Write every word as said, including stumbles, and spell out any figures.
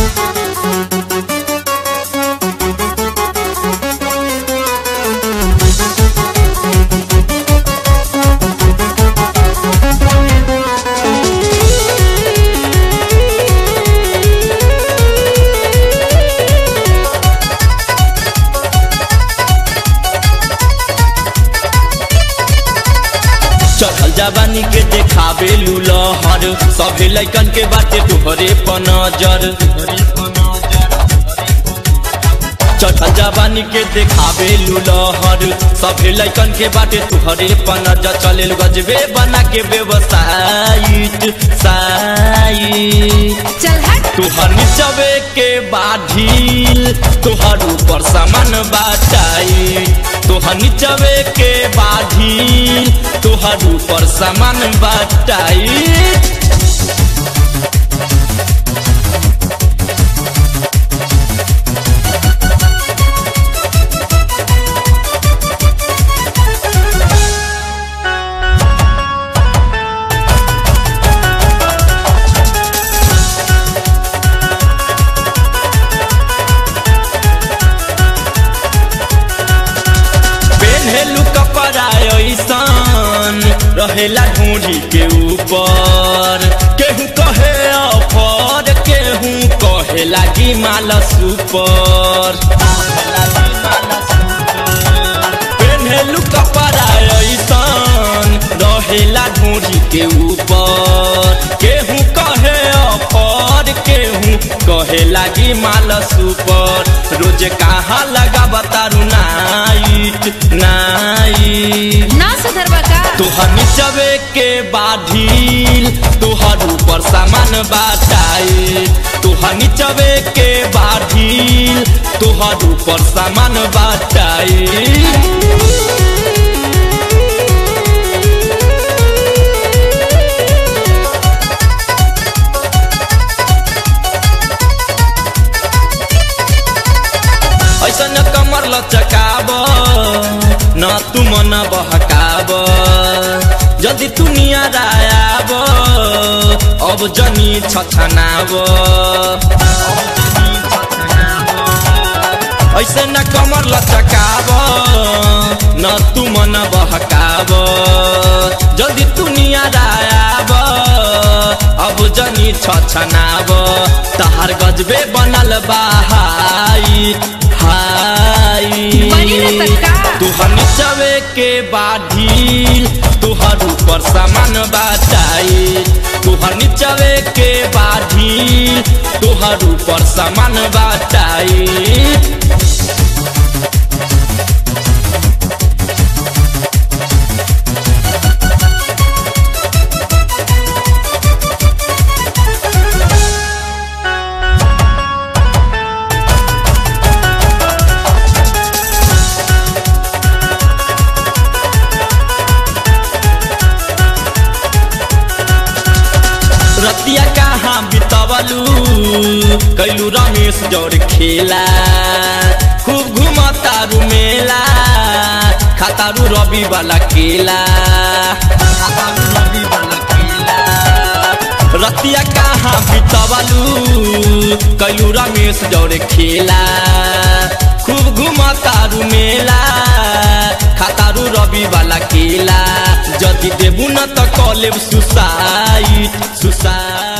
जवानी के देखावे लूलहर सभे लैकन के बाटे तोहरे पर नजर चढ़ल जवानी के देखावे लूलहर सभे लैकन के बाटे तोहरे पर नजर चले गजबे बना के व्यवसायित साइट तोहर निचवे के बाढ़ील तोहर ऊपर सामान बाटाई तोहर निचवे के बाढ़ील तोहर ऊपर सामान बाटाई रहेला ढूंढी के ऊपर केहू कहे ऑफर केहू कहे लागी माल सुपर पेन्हेलू कपड़ा ऐसन रहेला ढूंढी के ऊपर केहू कहे ऑफर केहू कहे लागी माल सुपर रोज कहाँ लगा बतारू नाइट नाइट ना सुधरवा का तोहर निचवे के बाढ़ील तोहर ऊपर सामान बाटाई तोहर निचवे के बाढ़ील तोहर ऊपर सामान बाटाई ऐसन कमर लचकाब न तू मन बहकाब जल्दी तू नियर आब अब जनी छछनाब ऐसे न कमर लचकाब न तू मन बहकाब जल्दी तू नियर आब अब जनी छछनाब तहार गजबे बनल बाहाई तोहर निचवे के बाढ़ील तोहर ऊपर सामान बाटाई तोहर निचवे के बाढ़ील तोहर ऊपर सामान बाटाई रतिया कहाँ बितवलू कैलू रमेश जौर खेला खूब घुमतारू मेला खातारू रवि वाला केला रतिया कहाँ बितवलू कैलू रमेश जौर खेला खूब घुमतारू मेला खातारू रवि वाला केला जदि देबू न त कलेब सुसाइड सुसाइड